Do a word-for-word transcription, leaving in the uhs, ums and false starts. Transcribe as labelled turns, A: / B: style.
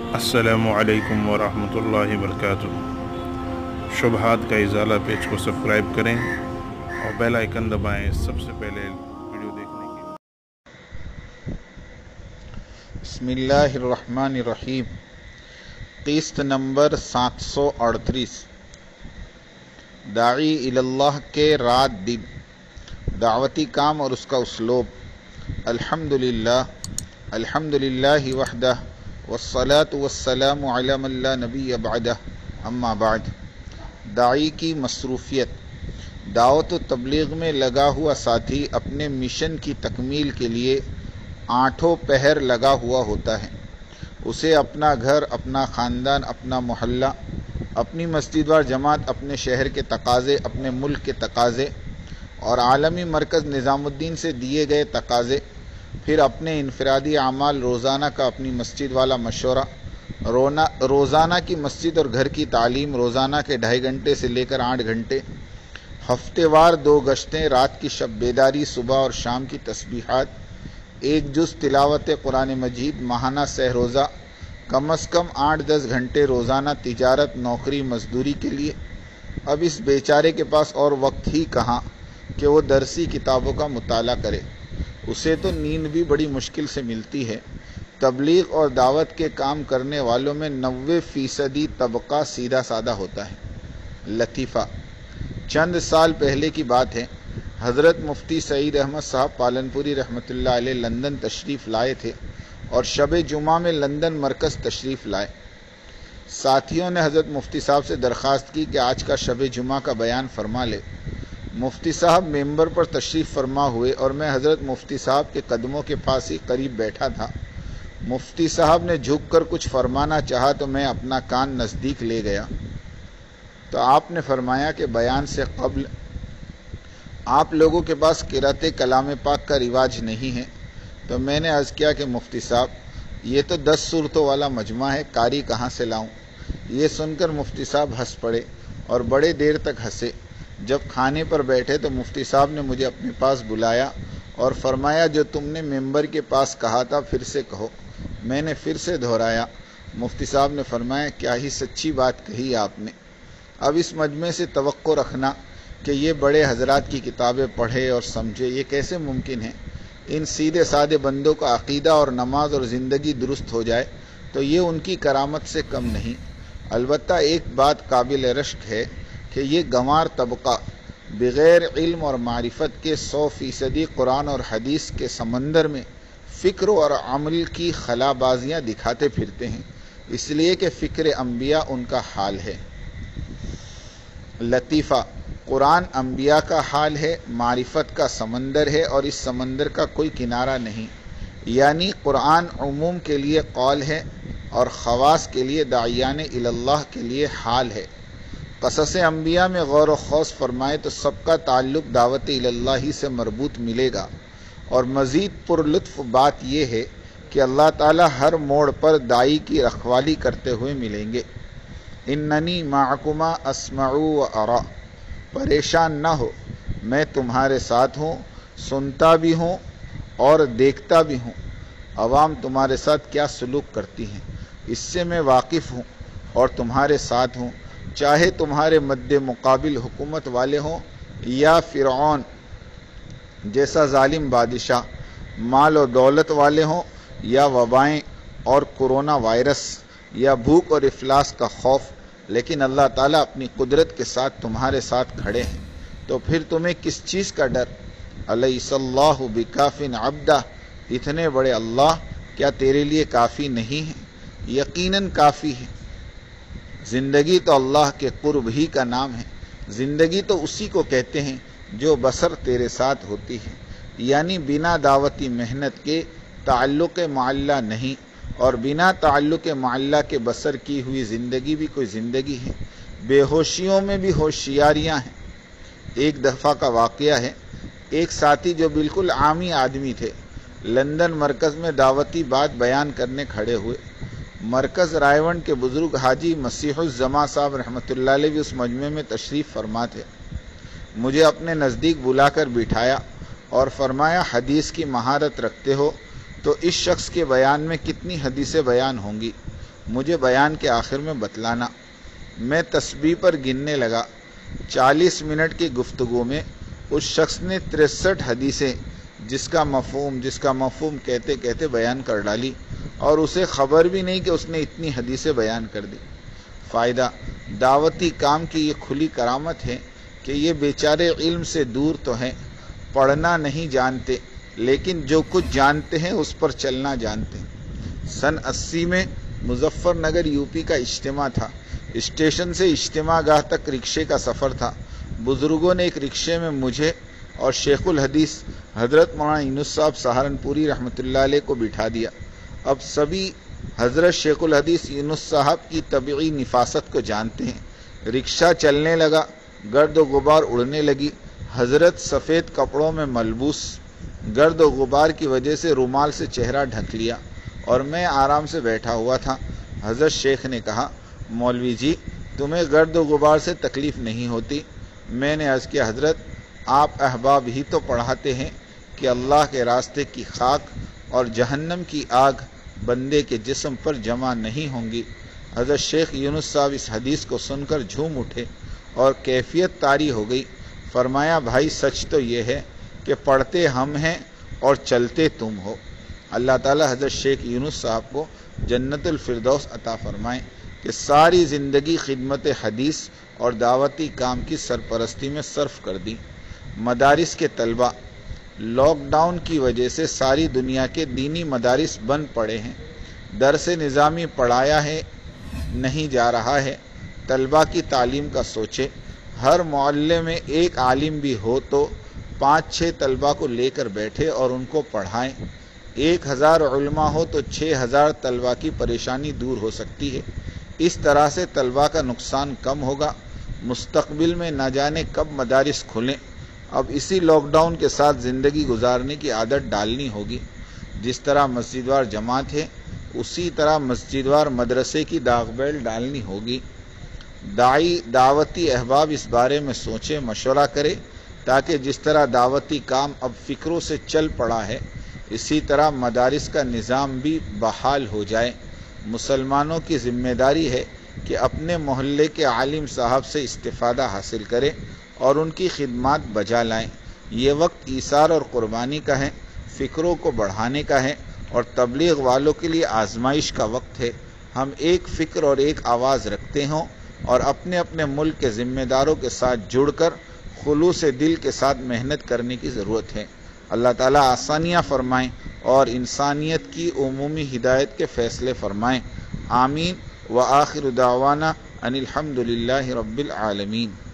A: السلام علیکم ورحمۃ اللہ وبرکاتہ۔ شبہات کا ازالہ پیج کو سبسکرائب کریں اور بیل آئیکن دبائیں سب سے پہلے ویڈیو دیکھنے کے لیے۔
B: بسم اللہ الرحمن الرحیم۔ قسط نمبر سات سو اڑتیس، داعی اللہ کے رات دن، دعوتی کام اور اس کا اسلوب۔ الحمدللہ الحمدللہ وحدہ والصلاة والسلام علی من لا نبی بعدہ، اما بعد۔ داعی کی مصروفیت۔ دعوت و تبلیغ میں لگا ہوا ساتھی اپنے مشن کی تکمیل کے لیے آٹھوں پہر لگا ہوا ہوتا ہے۔ اسے اپنا گھر، اپنا خاندان، اپنا محلہ، اپنی مسجد وار جماعت، اپنے شہر کے تقاضے، اپنے ملک کے تقاضے اور عالمی مرکز نظام الدین سے دیے گئے تقاضے، پھر اپنے انفرادی اعمال، روزانہ کا اپنی مسجد والا مشورہ، روزانہ کی مسجد اور گھر کی تعلیم، روزانہ کے ڈھائی گھنٹے سے لے کر آٹھ گھنٹے، ہفتے وار دو گشتیں، رات کی شب بیداری، صبح اور شام کی تسبیحات، ایک جز تلاوت قرآن مجید، ماہانہ سہ روزہ، کم از کم آٹھ دس گھنٹے روزانہ تجارت، نوکری، مزدوری کے لیے۔ اب اس بیچارے کے پاس اور وقت ہی کہاں کہ وہ درسی کتابوں کا مطالعہ کرے، اسے تو نیند بھی بڑی مشکل سے ملتی ہے۔ تبلیغ اور دعوت کے کام کرنے والوں میں نوے فیصدی طبقہ سیدھا سادہ ہوتا ہے۔ لطیفہ: چند سال پہلے کی بات ہے، حضرت مفتی سعید احمد صاحب پالنپوری رحمۃ اللہ علیہ لندن تشریف لائے تھے اور شب جمعہ میں لندن مرکز تشریف لائے۔ ساتھیوں نے حضرت مفتی صاحب سے درخواست کی کہ آج کا شب جمعہ کا بیان فرما لے۔ مفتی صاحب ممبر پر تشریف فرما ہوئے اور میں حضرت مفتی صاحب کے قدموں کے پاس ہی قریب بیٹھا تھا۔ مفتی صاحب نے جھک کر کچھ فرمانا چاہا تو میں اپنا کان نزدیک لے گیا تو آپ نے فرمایا کہ بیان سے قبل آپ لوگوں کے پاس قرأت کلام پاک کا رواج نہیں ہے۔ تو میں نے عرض کیا کہ مفتی صاحب یہ تو دس صورتوں والا مجمع ہے، قاری کہاں سے لاؤں؟ یہ سن کر مفتی صاحب ہنس پڑے اور بڑے دیر تک ہنسے۔ جب کھانے پر بیٹھے تو مفتی صاحب نے مجھے اپنے پاس بلایا اور فرمایا جو تم نے ممبر کے پاس کہا تھا پھر سے کہو۔ میں نے پھر سے دہرایا۔ مفتی صاحب نے فرمایا کیا ہی سچی بات کہی آپ نے۔ اب اس مجمع سے توقع رکھنا کہ یہ بڑے حضرات کی کتابیں پڑھے اور سمجھے، یہ کیسے ممکن ہے؟ ان سیدھے سادے بندوں کا عقیدہ اور نماز اور زندگی درست ہو جائے تو یہ ان کی کرامت سے کم نہیں۔ البتہ ایک بات قابل رشک ہے کہ یہ گنوار طبقہ بغیر علم اور معرفت کے سو فیصدی قرآن اور حدیث کے سمندر میں فکر اور عمل کی خلا بازیاں دکھاتے پھرتے ہیں، اس لیے کہ فکر انبیاء ان کا حال ہے۔ لطیفہ: قرآن انبیاء کا حال ہے، معرفت کا سمندر ہے اور اس سمندر کا کوئی کنارہ نہیں، یعنی قرآن عموم کے لیے قول ہے اور خواص کے لیے داعیان اللہ کے لیے حال ہے۔ قصص انبیاء میں غور و خوض فرمائے تو سب کا تعلق دعوت اللہ ہی سے مربوط ملے گا، اور مزید پر لطف بات یہ ہے کہ اللہ تعالی ہر موڑ پر داعی کی رکھوالی کرتے ہوئے ملیں گے۔ اننی معکما اسمع و ارا، پریشان نہ ہو، میں تمہارے ساتھ ہوں، سنتا بھی ہوں اور دیکھتا بھی ہوں۔ عوام تمہارے ساتھ کیا سلوک کرتی ہیں اس سے میں واقف ہوں اور تمہارے ساتھ ہوں، چاہے تمہارے مد مقابل حکومت والے ہوں یا فرعون جیسا ظالم بادشاہ، مال و دولت والے ہوں یا وبائیں اور کرونا وائرس یا بھوک اور افلاس کا خوف، لیکن اللہ تعالیٰ اپنی قدرت کے ساتھ تمہارے ساتھ کھڑے ہیں، تو پھر تمہیں کس چیز کا ڈر؟ الیس اللہ بکاف عبدہ، اتنے بڑے اللہ کیا تیرے لیے کافی نہیں ہیں؟ یقیناً کافی ہے۔ زندگی تو اللہ کے قرب ہی کا نام ہے، زندگی تو اسی کو کہتے ہیں جو بسر تیرے ساتھ ہوتی ہے، یعنی بنا دعوتی محنت کے تعلق معلّہ نہیں، اور بنا تعلق معلّہ کے بسر کی ہوئی زندگی بھی کوئی زندگی ہے۔ بے ہوشیوں میں بھی ہوشیاریاں ہیں۔ ایک دفعہ کا واقعہ ہے، ایک ساتھی جو بالکل عامی آدمی تھے لندن مرکز میں دعوتی بات بیان کرنے کھڑے ہوئے۔ مرکز رائے کے بزرگ حاجی مسیح الزماں صاحب رحمۃ اللہ علیہ بھی اس مجمع میں تشریف فرما تھے۔ مجھے اپنے نزدیک بلا کر بٹھایا اور فرمایا حدیث کی مہارت رکھتے ہو تو اس شخص کے بیان میں کتنی حدیثیں بیان ہوں گی؟ مجھے بیان کے آخر میں بتلانا۔ میں تسبیح پر گننے لگا۔ چالیس منٹ کی گفتگو میں اس شخص نے تریسٹھ حدیثیں جس کا مفہوم جس کا مفہوم کہتے کہتے بیان کر ڈالی، اور اسے خبر بھی نہیں کہ اس نے اتنی حدیثیں بیان کر دی۔ فائدہ: دعوتی کام کی یہ کھلی کرامت ہے کہ یہ بیچارے علم سے دور تو ہیں، پڑھنا نہیں جانتے، لیکن جو کچھ جانتے ہیں اس پر چلنا جانتے ہیں۔ سن اسی میں مظفر نگر یو پی کا اجتماع تھا۔ اسٹیشن سے اجتماع گاہ تک رکشے کا سفر تھا۔ بزرگوں نے ایک رکشے میں مجھے اور شیخ الحدیث حضرت مولانا یونس صاحب سہارنپوری رحمۃ اللہ علیہ کو بٹھا دیا۔ اب سبھی حضرت شیخ الحدیث یونس صاحب کی طبعی نفاست کو جانتے ہیں۔ رکشہ چلنے لگا، گرد و غبار اڑنے لگی۔ حضرت سفید کپڑوں میں ملبوس، گرد و غبار کی وجہ سے رومال سے چہرہ ڈھک لیا، اور میں آرام سے بیٹھا ہوا تھا۔ حضرت شیخ نے کہا، مولوی جی تمہیں گرد و غبار سے تکلیف نہیں ہوتی؟ میں نے عرض کیا، حضرت آپ احباب ہی تو پڑھاتے ہیں کہ اللہ کے راستے کی خاک اور جہنم کی آگ بندے کے جسم پر جمع نہیں ہوں گی۔ حضرت شیخ یونس صاحب اس حدیث کو سن کر جھوم اٹھے اور کیفیت طاری ہو گئی۔ فرمایا، بھائی سچ تو یہ ہے کہ پڑھتے ہم ہیں اور چلتے تم ہو۔ اللہ تعالی حضرت شیخ یونس صاحب کو جنت الفردوس عطا فرمائیں کہ ساری زندگی خدمت حدیث اور دعوتی کام کی سرپرستی میں صرف کر دی۔ مدارس کے طلبہ، لاک ڈاؤن کی وجہ سے ساری دنیا کے دینی مدارس بند پڑے ہیں۔ درس نظامی پڑھایا ہے نہیں جا رہا ہے۔ طلبہ کی تعلیم کا سوچے، ہر محلے میں ایک عالم بھی ہو تو پانچ چھ طلبہ کو لے کر بیٹھے اور ان کو پڑھائیں۔ ایک ہزار علماء ہو تو چھ ہزار طلبہ کی پریشانی دور ہو سکتی ہے۔ اس طرح سے طلبہ کا نقصان کم ہوگا۔ مستقبل میں نہ جانے کب مدارس کھلیں۔ اب اسی لاک ڈاؤن کے ساتھ زندگی گزارنے کی عادت ڈالنی ہوگی۔ جس طرح مسجد وار جماعت ہے، اسی طرح مسجد وار مدرسے کی داغ بیل ڈالنی ہوگی۔ داعی دعوتی احباب اس بارے میں سوچے، مشورہ کرے، تاکہ جس طرح دعوتی کام اب فکروں سے چل پڑا ہے، اسی طرح مدارس کا نظام بھی بحال ہو جائے۔ مسلمانوں کی ذمہ داری ہے کہ اپنے محلے کے عالم صاحب سے استفادہ حاصل کریں اور ان کی خدمات بجا لائیں۔ یہ وقت ایثار اور قربانی کا ہے، فکروں کو بڑھانے کا ہے، اور تبلیغ والوں کے لیے آزمائش کا وقت ہے۔ ہم ایک فکر اور ایک آواز رکھتے ہوں اور اپنے اپنے ملک کے ذمہ داروں کے ساتھ جڑ کر خلوص دل کے ساتھ محنت کرنے کی ضرورت ہے۔ اللہ تعالیٰ آسانیاں فرمائیں اور انسانیت کی عمومی ہدایت کے فیصلے فرمائیں۔ آمین۔ وآخر دعوانا ان الحمد للہ رب العالمین۔